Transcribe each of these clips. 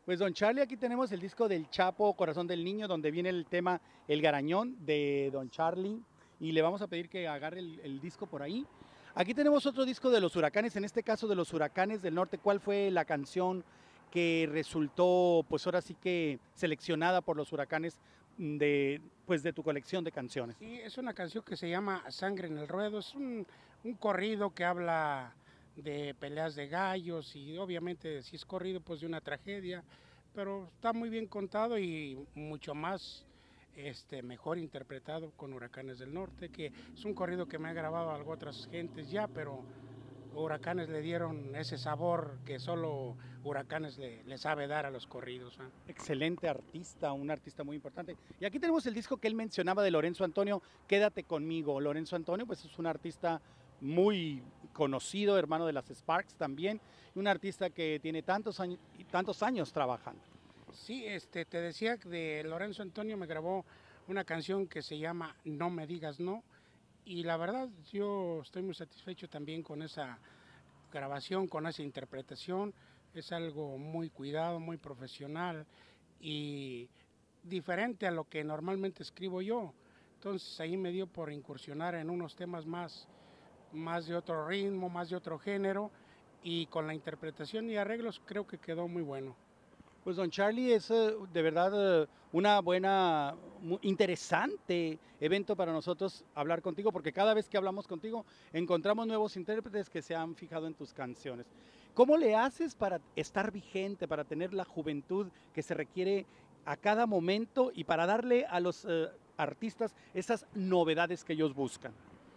Pues don Charlie, aquí tenemos el disco del Chapo, Corazón del Niño, donde viene el tema El Garañón de don Charlie. Y le vamos a pedir que agarre el disco por ahí. Aquí tenemos otro disco de los Huracanes, en este caso de los Huracanes del Norte. ¿Cuál fue la canción que resultó, pues ahora sí que seleccionada por los Huracanes pues de tu colección de canciones? Sí, es una canción que se llama Sangre en el Ruedo. Es un corrido que habla de peleas de gallos y obviamente si es corrido pues de una tragedia, pero está muy bien contado y mucho más mejor interpretado con Huracanes del Norte, que es un corrido que me ha grabado algo otras gentes ya, pero Huracanes le dieron ese sabor que solo Huracanes le sabe dar a los corridos, ¿eh? Excelente artista, un artista muy importante. Y aquí tenemos el disco que él mencionaba de Lorenzo Antonio, Quédate conmigo. Lorenzo Antonio, pues es un artista muy conocido, hermano de las Sparks también, y un artista que tiene tantos años trabajando. Sí, te decía que de Lorenzo Antonio me grabó una canción que se llama No me digas no, y la verdad yo estoy muy satisfecho también con esa grabación, con esa interpretación. Es algo muy cuidado, muy profesional y diferente a lo que normalmente escribo yo. Entonces ahí me dio por incursionar en unos temas más de otro ritmo, más de otro género, y con la interpretación y arreglos creo que quedó muy bueno. Pues don Charlie es de verdad una buena, interesante evento para nosotros hablar contigo, porque cada vez que hablamos contigo encontramos nuevos intérpretes que se han fijado en tus canciones. ¿Cómo le haces para estar vigente, para tener la juventud que se requiere a cada momento y para darle a los artistas esas novedades que ellos buscan?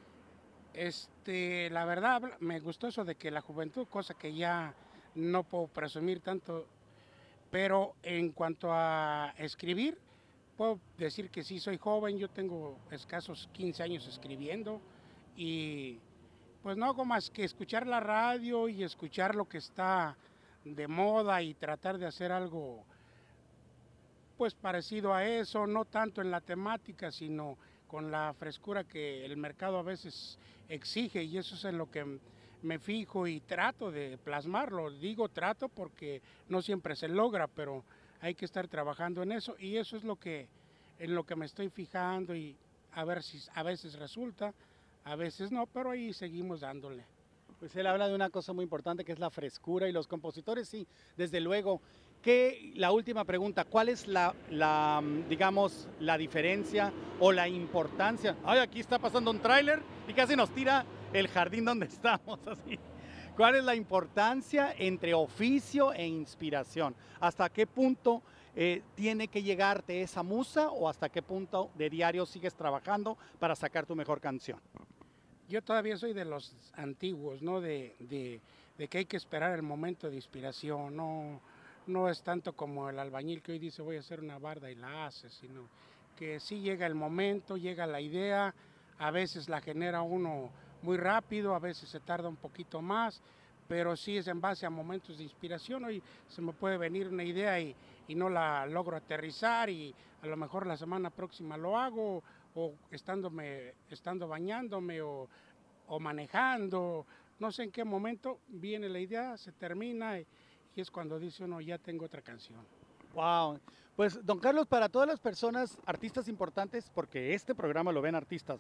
La verdad, me gustó eso de que la juventud, cosa que ya no puedo presumir tanto, pero en cuanto a escribir, puedo decir que sí soy joven. Yo tengo escasos 15 años escribiendo y pues no hago más que escuchar la radio y escuchar lo que está de moda y tratar de hacer algo pues parecido a eso, no tanto en la temática, sino con la frescura que el mercado a veces exige, y eso es en lo que me fijo y trato de plasmarlo. Digo trato porque no siempre se logra, pero hay que estar trabajando en eso, y eso es en lo que me estoy fijando, y a ver si a veces resulta, a veces no, pero ahí seguimos dándole. Pues él habla de una cosa muy importante que es la frescura y los compositores, sí, desde luego. La última pregunta, ¿cuál es digamos, la diferencia o la importancia? Ay, aquí está pasando un tráiler y casi nos tira el jardín donde estamos, así. ¿Cuál es la importancia entre oficio e inspiración? ¿Hasta qué punto tiene que llegarte esa musa o hasta qué punto de diario sigues trabajando para sacar tu mejor canción? Yo todavía soy de los antiguos, ¿no? De que hay que esperar el momento de inspiración, no es tanto como el albañil que hoy dice voy a hacer una barda y la hace, sino que sí llega el momento, llega la idea, a veces la genera uno muy rápido, a veces se tarda un poquito más, pero sí es en base a momentos de inspiración. Hoy se me puede venir una idea y no la logro aterrizar, y a lo mejor la semana próxima lo hago, o estando bañándome o manejando, no sé en qué momento viene la idea, se termina, y es cuando dice uno ya tengo otra canción. Wow. Pues, don Carlos, para todas las personas, artistas importantes, porque este programa lo ven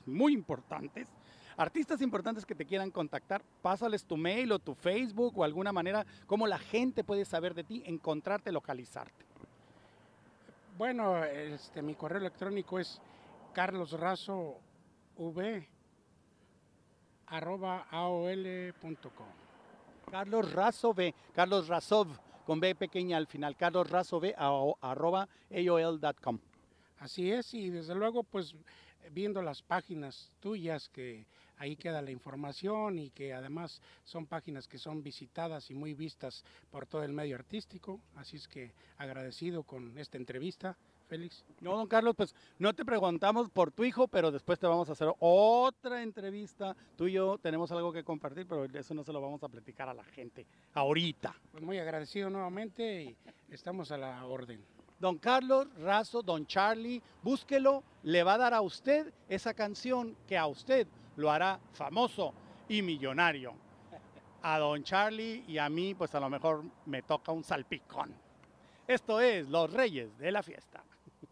artistas importantes que te quieran contactar, pásales tu mail o tu Facebook o alguna manera, cómo la gente puede saber de ti, encontrarte, localizarte. Bueno, mi correo electrónico es carlosrazov@aol.com. Carlos Razov, Carlos Razov, con B pequeña al final, carlosrazov, arroba aol.com. Así es, y desde luego pues viendo las páginas tuyas, que ahí queda la información, y que además son páginas que son visitadas y muy vistas por todo el medio artístico. Así es que agradecido con esta entrevista, Félix. No, don Carlos, pues no te preguntamos por tu hijo, pero después te vamos a hacer otra entrevista. Tú y yo tenemos algo que compartir, pero eso no se lo vamos a platicar a la gente ahorita. Pues muy agradecido nuevamente y estamos a la orden. Don Carlos Razo, don Charlie, búsquelo, le va a dar a usted esa canción que a usted lo hará famoso y millonario. A don Charlie y a mí, pues a lo mejor me toca un salpicón. Esto es Los Reyes de la Fiesta.